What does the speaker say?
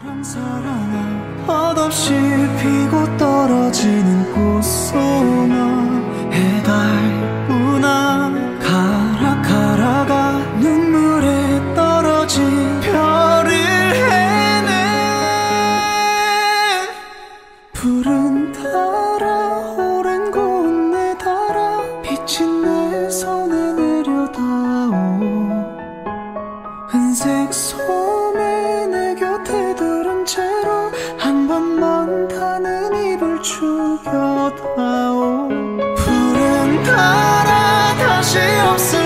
사랑아 끝없이 피고 떨어지는 꽃소나 해달구나 가라 가라가 눈물에 떨어진 별을 해내 푸른 달아 오랜 곳내 달아 비친 내 손에 내려다오 은색 소매 내 곁에 들은 채로 한 번만 타는 입을 죽여다오 푸른 달아 다시 없을